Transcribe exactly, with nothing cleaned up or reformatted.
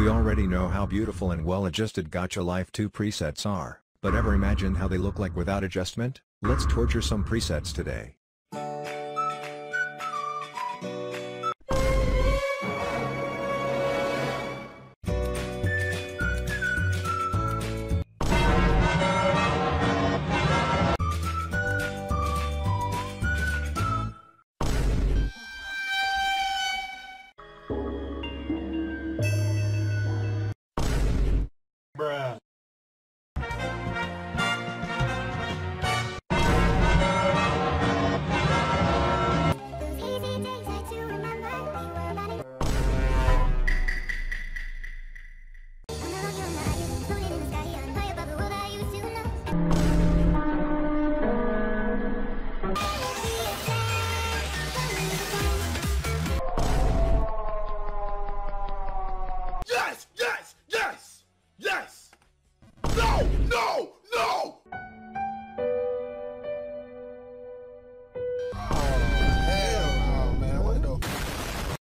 We already know how beautiful and well-adjusted Gacha Life two presets are, but ever imagined how they look like without adjustment? Let's torture some presets today.